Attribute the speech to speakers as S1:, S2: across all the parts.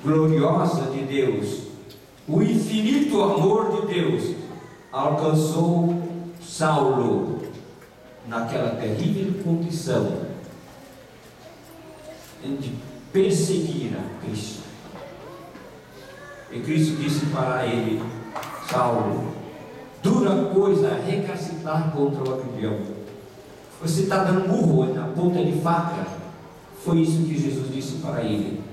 S1: gloriosa de Deus, o infinito amor de Deus, alcançou Saulo naquela terrível condição de perseguir a Cristo. E Cristo disse para ele: Saulo, dura coisa é recalcitrar contra o aguilhão. Você está dando murro na ponta de faca. Foi isso que Jesus disse para ele.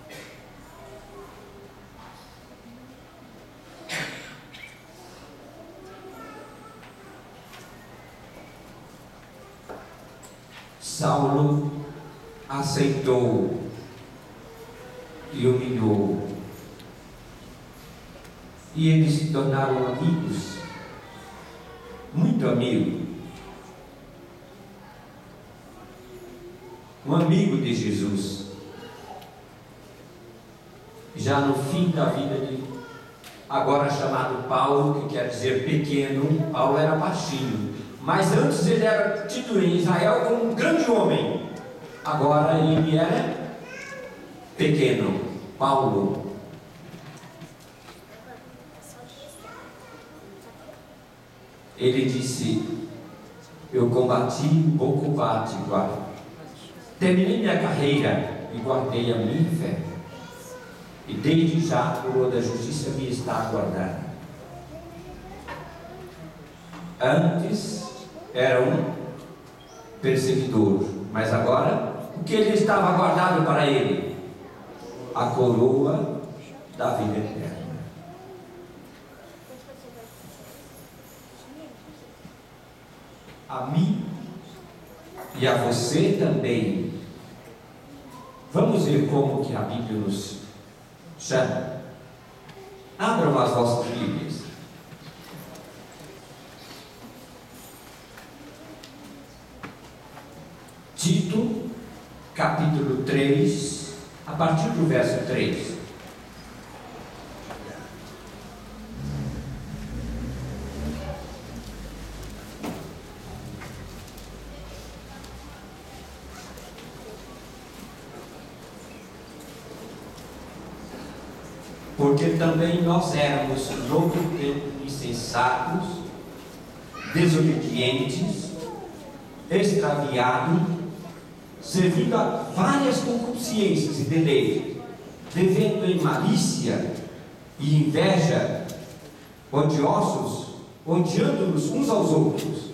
S1: Saulo aceitou e humilhou, e eles se tornaram amigos, muito amigos. Um amigo de Jesus. Já no fim da vida de agora chamado Paulo, que quer dizer pequeno. Paulo era baixinho, mas antes ele era tido em Israel como um grande homem. Agora ele era pequeno. Paulo. Ele disse: eu combati o bom combate, terminei minha carreira e guardei a minha fé, e desde já a coroa da justiça me está aguardando. Antes era um perseguidor, mas agora o que ele estava guardado para ele? A coroa da vida eterna. A mim e a você também. Vamos ver como que a Bíblia nos chama. Abram as vossas Bíblias. Tito, capítulo 3, a partir do verso 3. Porque também nós éramos noutro tempo insensatos, desobedientes, extraviados, servindo a várias concupiscências e deleites, vivendo em malícia e inveja, odiosos, odiando-nos uns aos outros.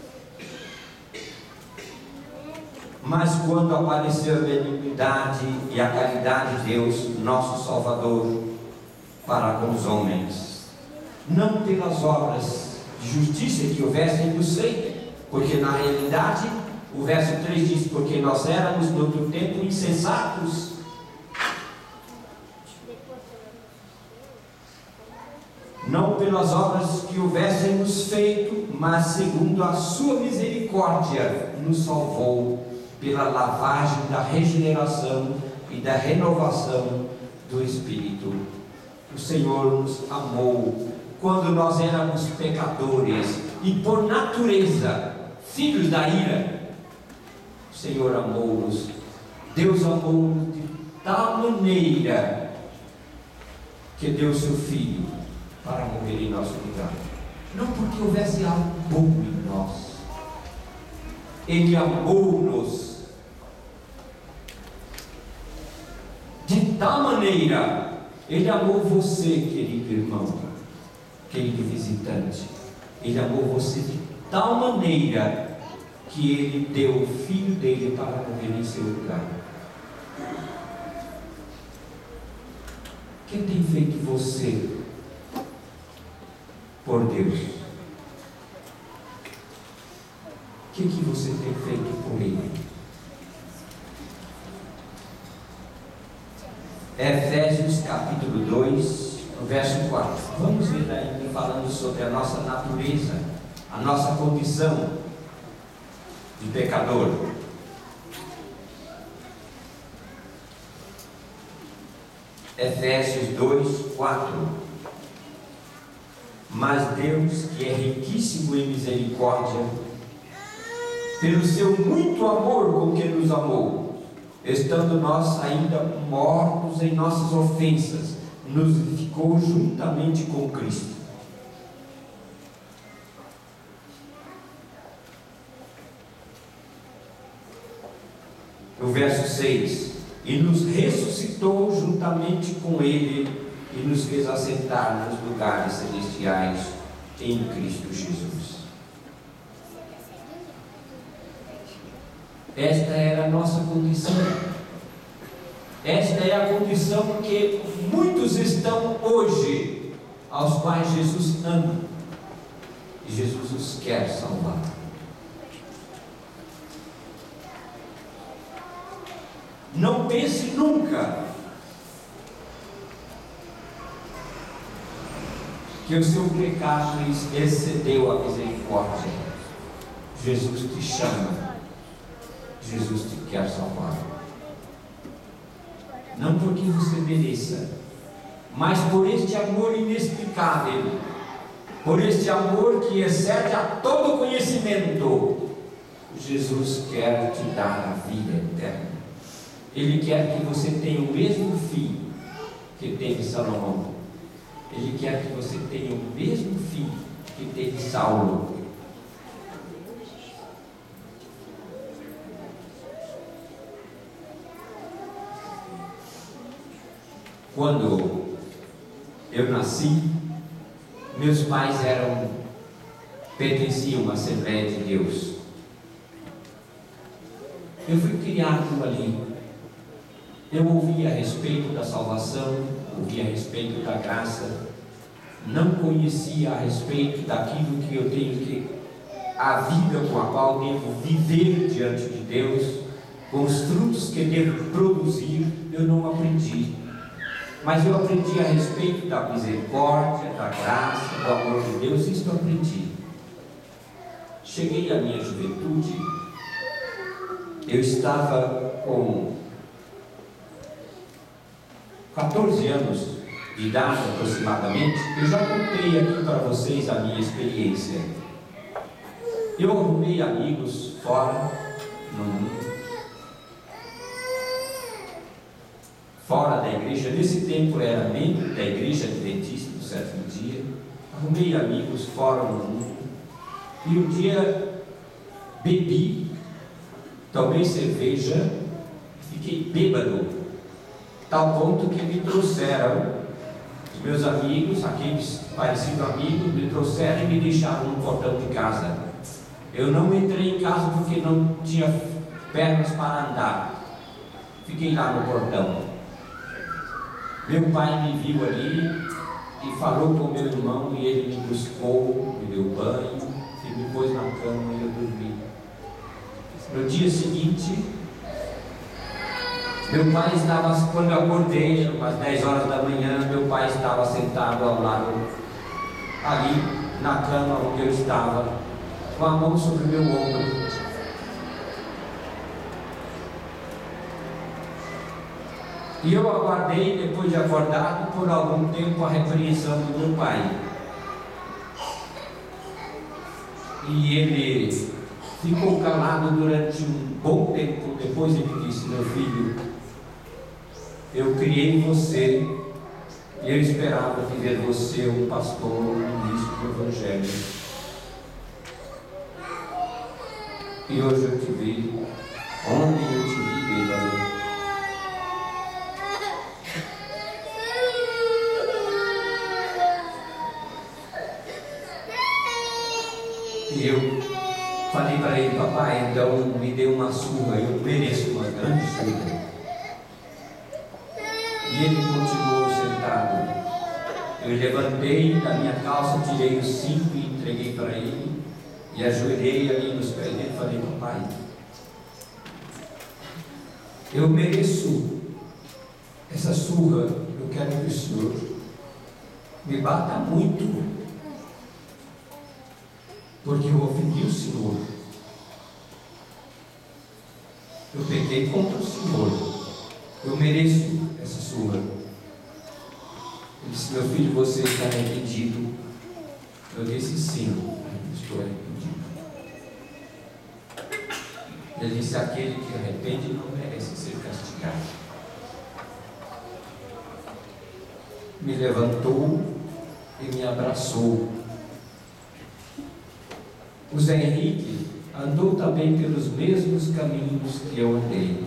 S1: Mas quando apareceu a benignidade e a caridade de Deus, nosso Salvador, para com os homens, não pelas obras de justiça que houvessem nos feito, porque na realidade, o verso 3 diz: porque nós éramos no outro tempo insensatos, não pelas obras que houvessem nos feito, mas segundo a sua misericórdia, nos salvou pela lavagem da regeneração e da renovação do Espírito. O Senhor nos amou quando nós éramos pecadores e por natureza filhos da ira. O Senhor amou-nos. Deus amou-nos de tal maneira que deu seu Filho para morrer em nosso lugar. Não porque houvesse algo bom em nós. Ele amou-nos de tal maneira. Ele amou você, querido irmão, querido visitante. Ele amou você de tal maneira que Ele deu o Filho dele para morrer em seu lugar. Quem tem feito você por Deus? O que você tem feito por Ele? Efésios capítulo 2, no verso 4. Vamos ver ainda falando sobre a nossa natureza, a nossa condição de pecador. Efésios 2, 4. Mas Deus, que é riquíssimo em misericórdia, pelo seu muito amor com que nos amou, estando nós ainda mortos em nossas ofensas, nos vivificou juntamente com Cristo. No verso 6: e nos ressuscitou juntamente com Ele e nos fez assentar nos lugares celestiais em Cristo Jesus. Esta era a nossa condição. Esta é a condição que muitos estão hoje, aos quais Jesus ama, e Jesus os quer salvar. Não pense nunca que o seu pecado excedeu a misericórdia. Jesus te chama, Jesus te quer salvar. Não porque você mereça, mas por este amor inexplicável, por este amor que excede a todo conhecimento. Jesus quer te dar a vida eterna. Ele quer que você tenha o mesmo fim que teve Salomão. Ele quer que você tenha o mesmo fim que teve Saulo. Quando eu nasci, meus pais pertenciam à Assembleia de Deus. Eu fui criado ali. Eu ouvi a respeito da salvação, ouvi a respeito da graça, não conhecia a respeito daquilo que eu tenho que, a vida com a qual devo viver diante de Deus, com os frutos que devo produzir, eu não aprendi. Mas eu aprendi a respeito da misericórdia, da graça, do amor de Deus, isso eu aprendi. Cheguei à minha juventude, eu estava com 14 anos de idade aproximadamente. Eu já contei aqui para vocês a minha experiência. Eu arrumei amigos fora, no mundo, fora da igreja. Nesse tempo era membro da igreja adventista do sétimo dia. Arrumei amigos fora no mundo. E um dia bebi, tomei cerveja, fiquei bêbado, tal ponto que me trouxeram, os meus amigos, aqueles parecidos amigos, me trouxeram e me deixaram no portão de casa. Eu não entrei em casa porque não tinha pernas para andar. Fiquei lá no portão. Meu pai me viu ali e falou com meu irmão, e ele me buscou, me deu banho e me pôs na cama e eu dormi. No dia seguinte, meu pai estava, quando eu acordei, umas 10 horas da manhã, meu pai estava sentado ao lado, ali na cama onde eu estava, com a mão sobre o meu ombro. E eu aguardei, depois de acordado, por algum tempo a repreensão do meu pai. E ele ficou calado durante um bom tempo. Depois ele disse: meu filho, eu criei você e eu esperava ver você um pastor, um ministro do Evangelho. E hoje eu te vi, ontem eu te vi bêbado. E eu falei para ele: papai, então me dê uma surra, eu mereço uma grande surra. E ele continuou sentado. Eu levantei da minha calça, tirei os 5 e entreguei para ele, e ajoelhei ali nos pés dele e falei: papai, eu mereço essa surra, eu quero que o Senhor me bata muito, porque eu ofendi o Senhor, eu pequei contra o Senhor, eu mereço essa surra. Ele disse: meu filho, você está arrependido? Eu disse: sim, estou arrependido. Ele disse: aquele que arrepende não merece ser castigado. Me levantou e me abraçou. O Zé Henrique andou também pelos mesmos caminhos que eu andei.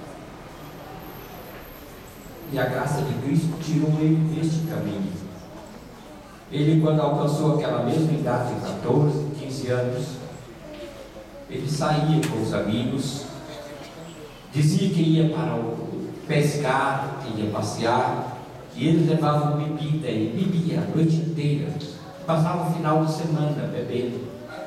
S1: E a graça de Cristo tirou ele deste caminho. Ele, quando alcançou aquela mesma idade de 14, 15 anos, ele saía com os amigos, dizia que ia para o pescar, que ia passear, e eles levavam bebida e bebia a noite inteira, passava o final de semana bebendo.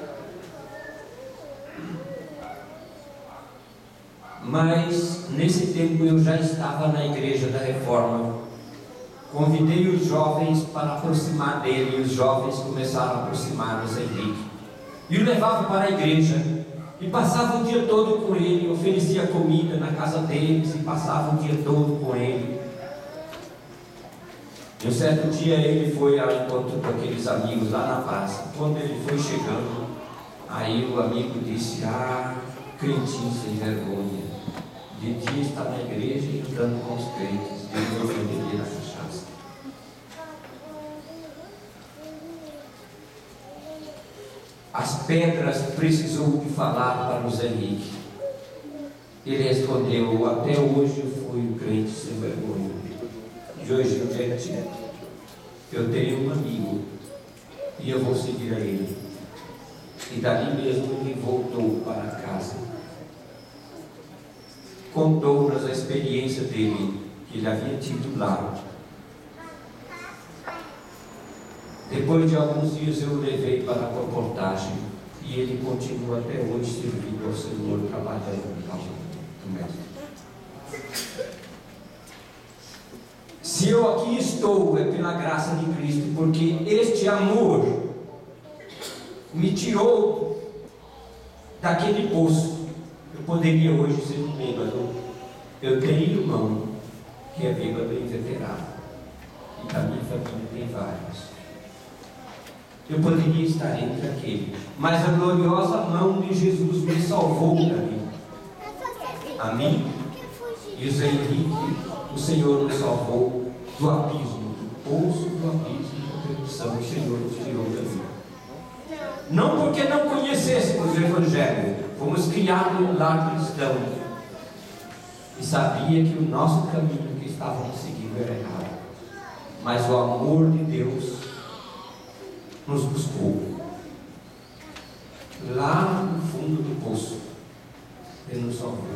S1: Mas nesse tempo eu já estava na Igreja da Reforma. Convidei os jovens para aproximar dele, e os jovens começaram a aproximar o Zé Henrique e o levavam para a igreja e passavam o dia todo com ele, oferecia comida na casa deles e passavam o dia todo com ele. E um certo dia ele foi ao encontro com aqueles amigos lá na praça. Quando ele foi chegando, aí o amigo disse: ah, crentinho sem vergonha, de dia está na igreja e andando com os crentes, de noite beber na cachaça. As pedras precisou de falar para o Zé Henrique. Ele respondeu: até hoje eu fui um crente sem vergonha. De hoje em diante eu tenho um amigo e eu vou seguir a ele. E dali mesmo ele voltou para casa. Contou-nos a experiência dele que ele havia tido lá. Depois de alguns dias eu o levei para a comportagem e ele continua até hoje servindo ao Senhor, trabalhando no campo do mestre. Se eu aqui estou, é pela graça de Cristo, porque este amor me tirou daquele poço. Eu poderia hoje ser um bêbado. Eu tenho irmão que é bêbado e inveterado, e da minha família tem vários. Eu poderia estar entre aquele, mas a gloriosa mão de Jesus me salvou dali. A mim e o Zé Henrique, o Senhor nos salvou do abismo, do poço do abismo da perdição. O Senhor nos tirou dali. Não porque não conhecêssemos o Evangelho, fomos criados em um lar cristão e sabia que o nosso caminho que estávamos seguindo era errado, mas o amor de Deus nos buscou lá no fundo do poço. Ele nos salvou.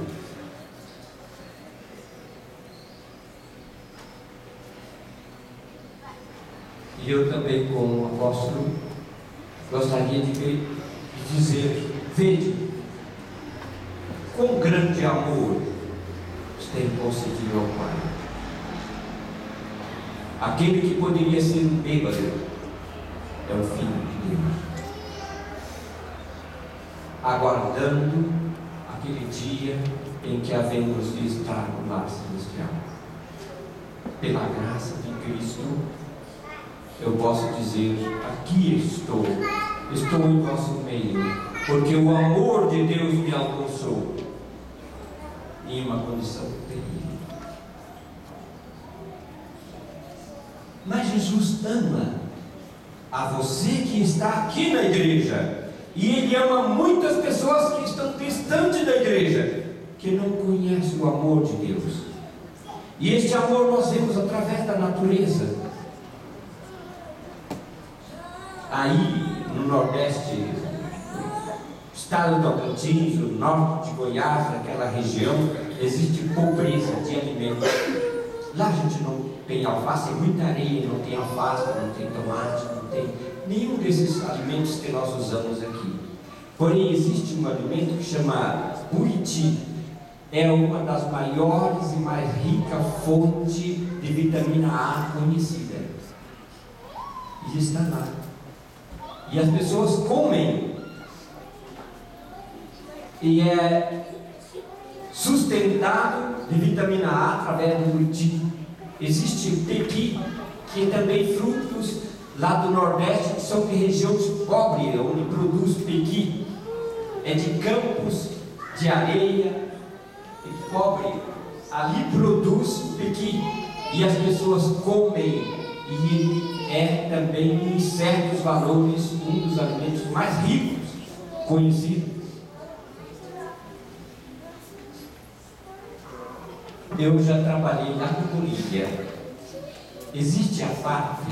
S1: E eu também, como apóstolo, gostaria de dizer: vede quão grande amor tem concedido ao Pai. Aquele que poderia ser um bêbado é o Filho de Deus, aguardando aquele dia em que havemos de estar no lar celestial. Pela graça de Cristo, eu posso dizer: aqui estou em vosso meio, porque o amor de Deus me alcançou em uma condição terrível. Mas Jesus ama a você que está aqui na igreja, e Ele ama muitas pessoas que estão distantes da igreja, que não conhecem o amor de Deus. E este amor nós vemos através da natureza. Aí no Nordeste, estado do Tocantins, o norte de Goiás, naquela região, existe pobreza de alimentos. Lá a gente não tem alface, tem muita areia, não tem alface, não tem tomate, não tem nenhum desses alimentos que nós usamos aqui. Porém, existe um alimento que chama buriti. É uma das maiores e mais ricas fontes de vitamina A conhecida. E está lá. E as pessoas comem. E é sustentado de vitamina A através do buriti. Existe o pequi, que é também frutos lá do Nordeste, que são de regiões pobres, onde produz pequi. É de campos de areia e cobre, ali produz pequi e as pessoas comem, e ele é também, em certos valores, um dos alimentos mais ricos conhecidos. Eu já trabalhei lá na Bolívia. Existe a parte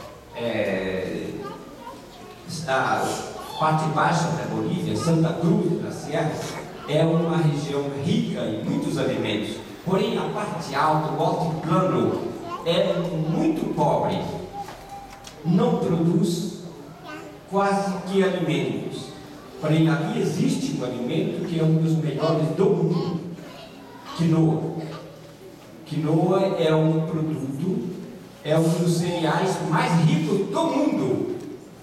S1: baixa da Bolívia, Santa Cruz da Sierra, é uma região rica em muitos alimentos. Porém, a parte alta, o altiplano, é muito pobre. Não produz quase que alimentos. Porém, ali existe um alimento que é um dos melhores do mundo: quinoa. Quinoa é um produto, é um dos cereais mais ricos do mundo.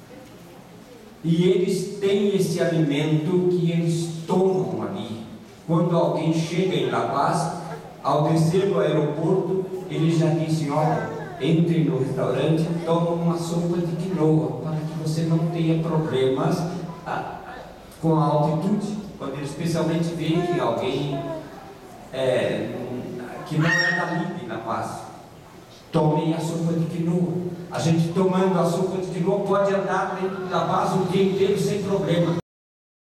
S1: E eles têm esse alimento que eles tomam ali. Quando alguém chega em La Paz, ao descer no aeroporto, eles já dizem: olha, entre no restaurante e toma uma sopa de quinoa, para que você não tenha problemas com a altitude. Quando eles especialmente veem que alguém que não é dali de La Paz, tomem a sopa de quinoa. A gente tomando a sopa de quinoa pode andar dentro de La Paz o dia inteiro sem problema.